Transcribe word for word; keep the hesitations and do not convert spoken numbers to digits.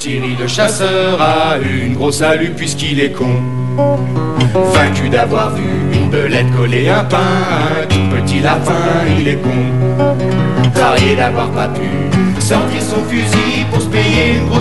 Thierry le chasseur a une grosse alu puisqu'il est con. Vaincu d'avoir vu une belette coller un pain à un tout petit lapin, il est con. Tarié d'avoir pas pu sortir son fusil pour se payer une